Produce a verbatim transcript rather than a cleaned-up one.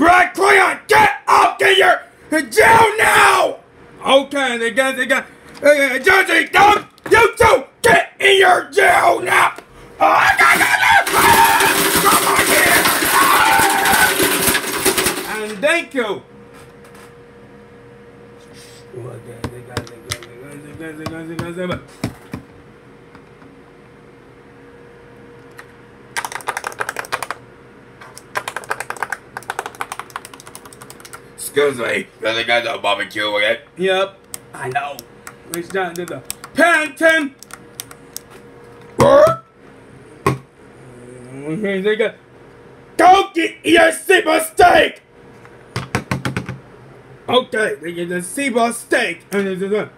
Red Crayon, get up! Get your jail now! Okay, they got, they got, uh, Josie, don't, you two, get in your jail now! Oh, I got, got, got, come on here! And thank you. Excuse me, does it got the barbecue again? Yep, I know. It's down to the Pennington. They got. Go get your Seaboard steak. Okay, they get the Seaboard steak and it's a